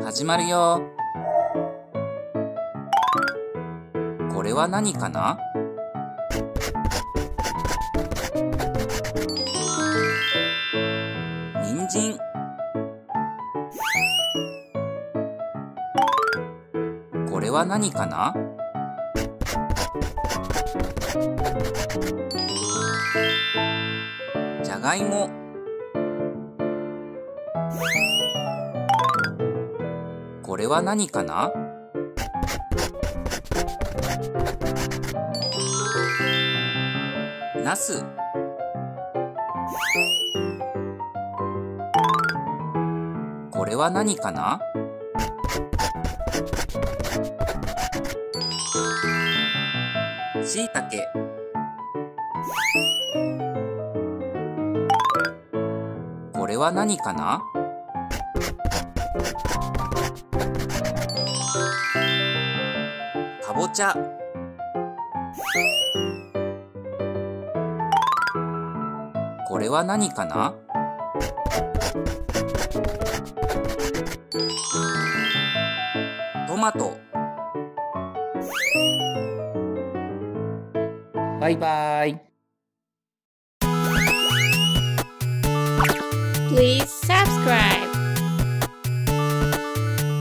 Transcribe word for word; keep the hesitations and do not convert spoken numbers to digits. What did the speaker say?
始まるよ。これは何かな？人参。これは何かな？じゃがいも。これは何かな？ナス。これは何かな？しいたけ。これは何かな？かぼちゃ。これは何かな？トマト。バイバイ。 Please subscribe.